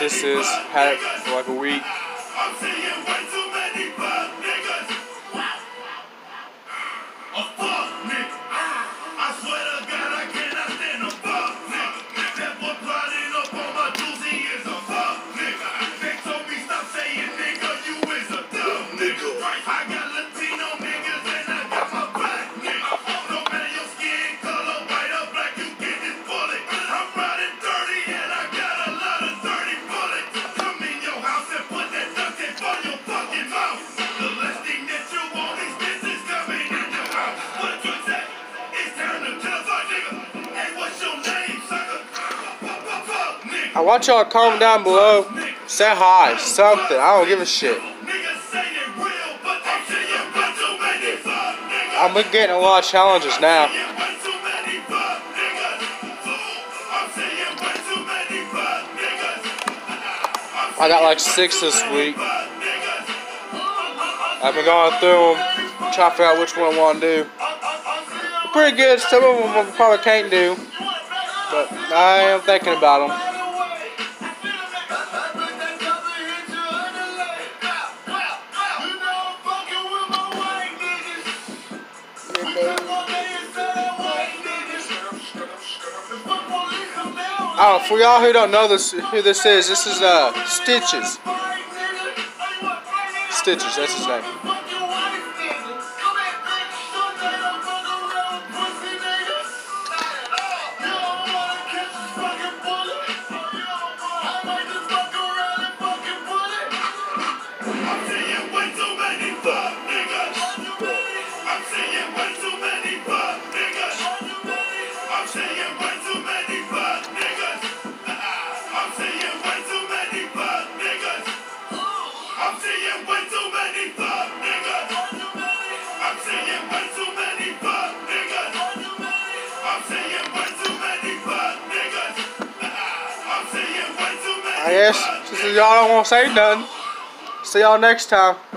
practices. Had it for like a week. I'm seeing way too many fuck niggas. A fuck nigga. I swear to God I cannot stand a fuck nigga. That boy plotting up on my juicy is a fuck nigga. They told me stop saying nigga, you is a dumb nigga. I got Latino niggas and I got my black nigga. No matter your skin color, white or black, you get this bullet. I'm riding dirty and I got a lot of dirty bullets. Come in your house and put that duct tape on your fucking mouth. The last thing that you want is bitches coming in your house. What you say? It's time to kill a fuck nigga. Hey, what's your name, sucker? Fuck nigga. I want y'all to comment down below. Say hi, something. I don't give a shit. Niggas say they real, but they saying way too many fuck niggas. I'm getting a lot of challenges now. Way too many fuck niggas. I'm saying way too many fuck niggas. I got like 6 this week. I've been going through them, trying to figure out which one I want to do. Pretty good. Some of them I probably can't do, but I am thinking about them. Oh, for y'all who don't know who this is Stitches. Stitches, that's his name. I guess since y'all don't want to say nothing, see y'all next time.